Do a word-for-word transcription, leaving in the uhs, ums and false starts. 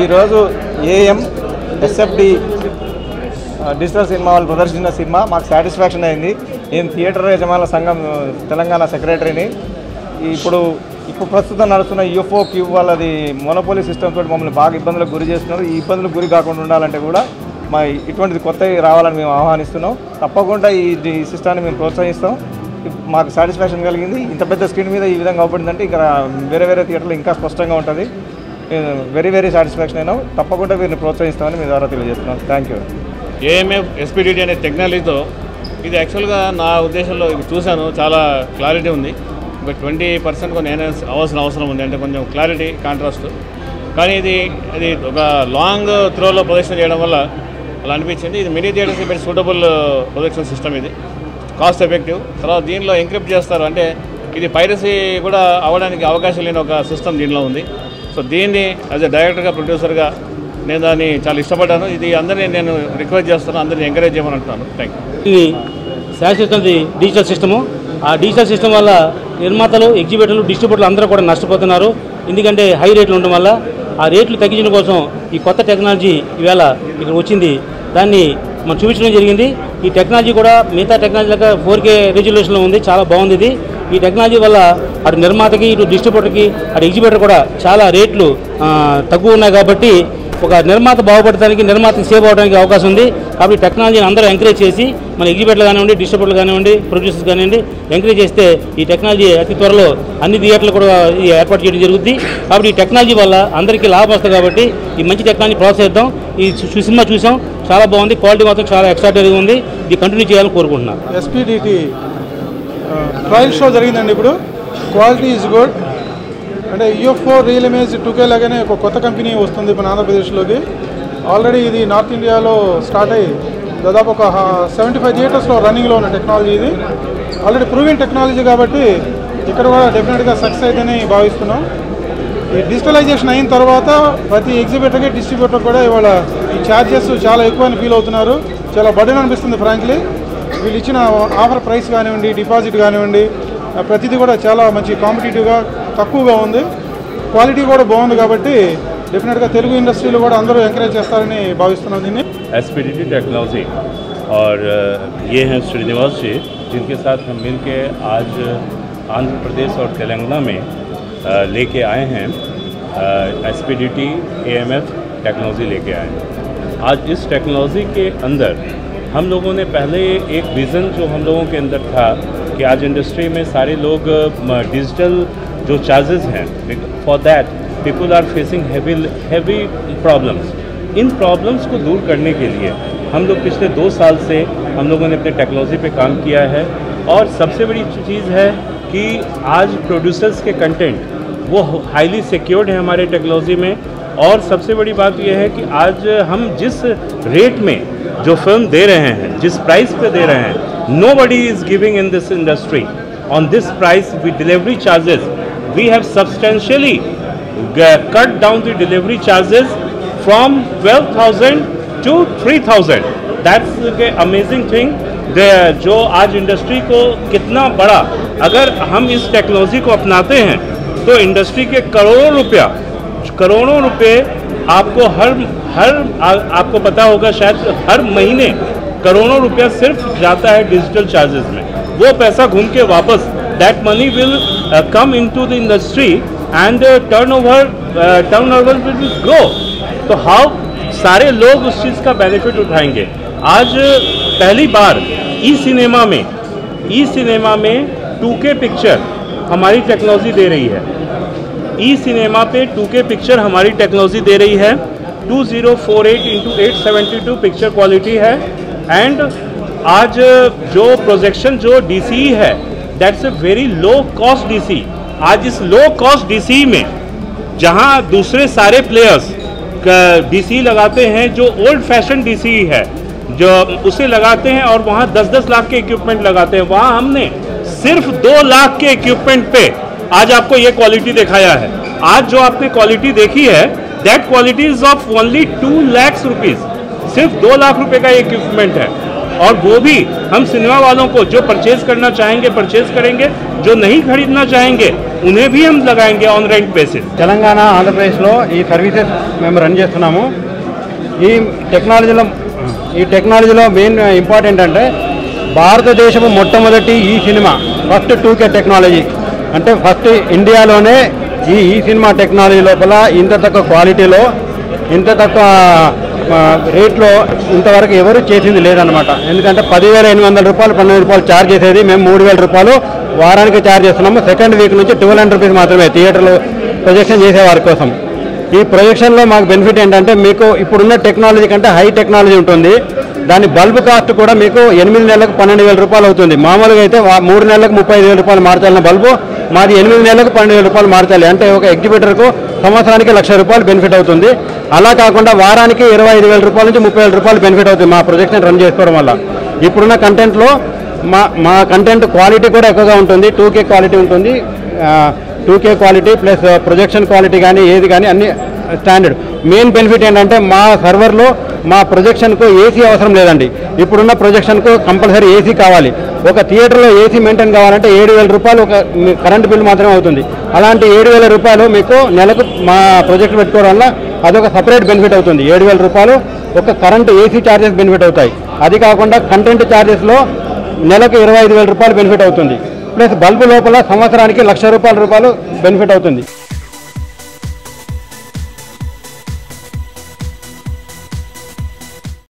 ఈరోజు AM SFD digital cinema వాళ్ళు ప్రదర్శించిన సినిమా మాకు సాటిస్ఫాక్షన్ అయింది. నేను థియేటర్ యజమానుల సంఘం తెలంగాణ సెక్రటరీని. ఇప్పుడు ఇప్పుడు ప్రస్తుతం నడుస్తున్న యూఎఫ్ఓ క్యూబ్ వాళ్ళది మోనోపోలీ సిస్టమ్ తోటి మమ్మల్ని బాగా ఇబ్బందులకు గురి చేస్తున్నారు. ఈ ఇబ్బందులకు గురి కాకుండా ఉండాలంటే కూడా మా ఇటువంటిది కొత్తవి రావాలని మేము ఆహ్వానిస్తున్నాం. తప్పకుండా ఈ సిస్టాన్ని మేము ప్రోత్సహిస్తాం. మాకు సాటిస్ఫాక్షన్ కలిగింది. ఇంత పెద్ద స్క్రీన్ మీద ఈ విధంగా అవుపడిందంటే ఇంకా వేరే వేరే థియేటర్లు ఇంకా స్పష్టంగా ఉంటుంది. వెరీ వెరీ సాటిస్ఫాక్షన్ అయినాం. తప్పకుండా వీరిని ప్రోత్సహిస్తామని మీ ద్వారా తెలియజేస్తున్నాం. Thank you. ఏఎంఎఫ్ ఎస్పీడీటీ అనే టెక్నాలజీతో ఇది యాక్చువల్గా నా ఉద్దేశంలో ఇది చూశాను, చాలా క్లారిటీ ఉంది. బట్ ట్వంటీ పర్సెంట్ కొన్ని ఎన్హాన్స్ అవ్వాల్సిన అవసరం ఉంది, అంటే కొంచెం క్లారిటీ కాంట్రాస్ట్. కానీ ఇది ఇది ఒక లాంగ్ త్రోలో ప్రొజెక్షన్ చేయడం వల్ల అలా అనిపించింది. ఇది mini theatres best suitable projection system, ఇది కాస్ట్ ఎఫెక్టివ్. తర్వాత దీనిలో ఎంక్రిప్ట్ చేస్తారు, అంటే ఇది పైరసీ కూడా అవ్వడానికి అవకాశం లేని ఒక సిస్టమ్ దీనిలో ఉంది. సో దీన్ని యాజ్ ఎ డైరెక్టర్గా ప్రొడ్యూసర్గా నేను దాన్ని చాలా ఇష్టపడ్డాను. ఇది అందరినీ నేను రిక్వెస్ట్ చేస్తాను, అందరినీ ఎంకరేజ్ చేయమని అంటున్నాను. Thank you. ఇది శాశ్వతది డిజిటల్ సిస్టము. ఆ డిజిటల్ సిస్టమ్ వల్ల నిర్మాతలు, ఎగ్జిబిటర్లు, డిస్ట్రిబ్యూటర్లు అందరూ కూడా నష్టపోతున్నారు. ఎందుకంటే హై రేట్లు ఉండడం వల్ల ఆ రేట్లు తగ్గించడం కోసం ఈ కొత్త టెక్నాలజీ ఈవేళ ఇక్కడ వచ్చింది. దాన్ని మనం చూపించడం జరిగింది. ఈ టెక్నాలజీ కూడా మిగతా టెక్నాలజీ లాగా ఫోర్ కే రెజల్యూషన్లో ఉంది, చాలా బాగుంది ఇది. ఈ టెక్నాలజీ వల్ల అటు నిర్మాతకి, ఇటు డిస్ట్రిబ్యూటర్కి, అటు ఎగ్జిబిటర్ కూడా చాలా రేట్లు తక్కువ ఉన్నాయి. కాబట్టి ఒక నిర్మాత బాగుపడటానికి, నిర్మాతకి సేవ్ అవడానికి అవకాశం ఉంది. కాబట్టి టెక్నాలజీని అందరూ ఎంకరేజ్ చేసి మన ఎగ్జిబిటర్లు కానివ్వండి, డిస్ట్రిబ్యూటర్లు కానివ్వండి, ప్రొడ్యూసర్స్ కానివ్వండి ఎంకరేజ్ చేస్తే ఈ టెక్నాలజీ అతి త్వరలో అన్ని థియేటర్లు కూడా ఏర్పాటు చేయడం జరుగుతుంది. కాబట్టి ఈ టెక్నాలజీ వల్ల అందరికీ లాభం వస్తుంది. కాబట్టి ఈ మంచి టెక్నాలజీ ప్రోత్సహిద్దాం. ఈ సినిమా చూసాం, చాలా బాగుంది, క్వాలిటీ మాత్రం చాలా ఎక్స్ట్రాడనరీగా ఉంది. ఇది కంటిన్యూ చేయాలని కోరుకుంటున్నాను. ఎస్పీడీటీ ట్రయల్ షో జరిగిందండి. ఇప్పుడు క్వాలిటీ ఈజ్ గుడ్. అంటే యూఎఫ్ఓ రియల్ ఇమేజ్ టూకే లాగానే ఒక కొత్త కంపెనీ వస్తుంది మన ఆంధ్రప్రదేశ్లోకి. ఆల్రెడీ ఇది నార్త్ ఇండియాలో స్టార్ట్ అయ్యి దాదాపు ఒక సెవెంటీ ఫైవ్ థియేటర్స్లో రన్నింగ్లో ఉన్న టెక్నాలజీ ఇది. ఆల్రెడీ ప్రూవింగ్ టెక్నాలజీ కాబట్టి ఇక్కడ కూడా డెఫినెట్గా సక్సెస్ అయితేనే భావిస్తున్నాం. ఈ డిజిటలైజేషన్ అయిన తర్వాత ప్రతి ఎగ్జిబిటర్కి, డిస్ట్రిబ్యూటర్ కూడా ఇవాళ ఈ ఛార్జెస్ చాలా ఎక్కువ అని ఫీల్ అవుతున్నారు. చాలా బర్డెన్ అనిపిస్తుంది ఫ్రాంక్లీ. వీళ్ళు ఇచ్చిన ఆఫర్ ప్రైస్ కానివ్వండి, డిపాజిట్ కానివ్వండి, ప్రతిదీ కూడా చాలా మంచి కాంపిటేటివ్గా తక్కువగా ఉంది. క్వాలిటీ కూడా బాగుంది. కాబట్టి डेफिनेटली तेलुगु इंडस्ट्री కూడా అందరూ ఎంకరేజ్ చేస్తారని భావిస్తున్నాను దీన్ని. एसपीडीटी टेक्नोलॉजी और ये हैं श्रीनिवास जी, जिनके साथ हम मिल के आज आंध्र प्रदेश और तेलंगाना में लेके आए हैं एसपीडीटी एएमएफ टेक्नोलॉजी लेके आए हैं। आज इस टेक्नोलॉजी के अंदर हम लोगों ने पहले एक विज़न जो हम लोगों के अंदर था कि आज इंडस्ट्री में सारे लोग डिजिटल जो चार्जेस हैं, for that people are facing heavy heavy problems. इन प्रॉब्लम्स को दूर करने के लिए हम लोग पिछले दो साल से हम लोगों ने अपने टेक्नोलॉजी पे काम किया है। और सबसे बड़ी चीज़ है कि आज प्रोड्यूसर्स के कंटेंट वो हाईली सिक्योर्ड है हमारे टेक्नोलॉजी में। और सबसे बड़ी बात यह है कि आज हम जिस रेट में जो फिल्म दे रहे हैं, जिस प्राइस पे दे रहे हैं, nobody is giving in this industry on this price with delivery charges. We have substantially cut down the delivery charges from twelve thousand to three thousand. That's के अमेजिंग थिंग जो आज industry को कितना बड़ा, अगर हम इस technology को अपनाते हैं तो इंडस्ट्री के करोड़ों रुपया करोड़ों रुपए आपको हर हर आ, आपको पता होगा शायद हर महीने करोड़ों रुपया सिर्फ जाता है डिजिटल चार्जेस में। वो पैसा घूम के वापस that money will come into the industry and turnover turnover will grow. तो हाउ सारे लोग उस चीज़ का बेनिफिट उठाएंगे। आज पहली बार ई सिनेमा में ई सिनेमा में टू के पिक्चर हमारी टेक्नोलॉजी दे रही है। ई सिनेमा पे टू के पिक्चर हमारी टेक्नोलॉजी दे रही है। Two zero four eight into eight seventy two picture quality है। एंड आज जो प्रोजेक्शन जो डीसीई है that's a very low cost DC. आज इस लो कॉस्ट डीसीई में जहां दूसरे सारे प्लेयर्स डीसीई लगाते हैं, जो ओल्ड फैशन डीसीई है जो उसे लगाते हैं और वहाँ दस दस लाख के इक्विपमेंट लगाते हैं, वहाँ हमने सिर्फ दो लाख के इक्विपमेंट पे आज आपको ये क्वालिटी दिखाया है। आज जो आपने क्वालिटी देखी है that quality is of only two lakhs rupees. सिर्फ दो लाख रुपए का इक्विपमेंट है। और वो भी हम सिनेमा वालों को जो परचेज करना चाहेंगे परचेज करेंगे, जो नहीं खरीदना चाहेंगे उन्हें भी हम लगाएंगे ऑन रेंट बेसिस। తెలంగాణ ఆంధ్రప్రదేశ్లో ఈ సర్వీసెస్ మేము రన్ చేస్తున్నాము। ఈ టెక్నాలజీలో ఈ టెక్నాలజీలో మెయిన్ ఇంపార్టెంట్ అంటే భారతదేశపు మొట్టమొదటి ఈ cinema first two K technology అంటే ఫస్ట్ ఇండియాలోనే ఈ ఈ సినిమా టెక్నాలజీ లోపల ఇంత తక్కువ క్వాలిటీలో ఇంత తక్కువ రేట్లో ఇంతవరకు ఎవరు చేసింది లేదనమాట। ఎందుకంటే పదివేల ఎనిమిది వందల రూపాయలు పన్నెండు రూపాయలు ఛార్జ్ చేసేది మేము మూడు వేల రూపాయలు వారానికి ఛార్జ్ చేస్తున్నాము। సెకండ్ వీక్ నుంచి ట్వెల్వ్ హండ్రెడ్ రూపీస్ మాత్రమే థియేటర్లో ప్రొజెక్షన్ చేసే వారి కోసం। ఈ ప్రొజెక్షన్లో మాకు బెనిఫిట్ ఏంటంటే మీకు ఇప్పుడున్న టెక్నాలజీ కంటే హై టెక్నాలజీ ఉంటుంది। దాని బల్బ్ కాస్ట్ కూడా మీకు ఎనిమిది నెలలకు పన్నెండు వేల రూపాయలు అవుతుంది। మామూలుగా అయితే మూడు నెలలకు ముప్పై ఐదు వేల రూపాయలు మార్చాలన్న బల్బు మాది ఎనిమిది నెలలకు పన్నెండు వేల రూపాయలు మార్చాలి అంటే ఒక ఎగ్జిబిటర్కు సంవత్సరానికి లక్ష రూపాయలు బెనిఫిట్ అవుతుంది। అలా కాకుండా వారానికి ఇరవై ఐదు వేల రూపాయల నుంచి ముప్పై వేల రూపాయలు బెనిఫిట్ అవుతుంది మా ప్రొజెక్షన్ రన్ చేసుకోవడం వల్ల। ఇప్పుడున్న కంటెంట్లో మా మా కంటెంట్ క్వాలిటీ కూడా ఎక్కువగా ఉంటుంది, టూ కే క్వాలిటీ ఉంటుంది। Two K quality plus projection quality కానీ ఏది కానీ అన్ని స్టాండర్డ్। మెయిన్ బెనిఫిట్ ఏంటంటే మా సర్వర్లో మా ప్రొజెక్షన్కు ఏసీ అవసరం లేదండి। ఇప్పుడున్న ప్రొజెక్షన్కు కంపల్సరీ ఏసీ కావాలి। ఒక థియేటర్లో ఏసీ మెయింటైన్ కావాలంటే ఏడు వేల రూపాయలు ఒక కరెంట్ బిల్ మాత్రమే అవుతుంది। అలాంటి ఏడు వేల రూపాయలు మీకు నెలకు మా ప్రొజెక్ట్ పెట్టుకోవడం వల్ల అదొక సపరేట్ బెనిఫిట్ అవుతుంది। ఏడు వేల రూపాయలు ఒక కరెంట్ ఏసీ ఛార్జెస్ బెనిఫిట్ అవుతాయి। అది కాకుండా కంటెంట్ ఛార్జెస్లో నెలకు ఇరవై ఐదు వేల రూపాయలు బెనిఫిట్ అవుతుంది। ప్లస్ బల్బు లోపల సంవత్సరానికి లక్ష రూపాయల రూపాయలు బెనిఫిట్ అవుతుంది।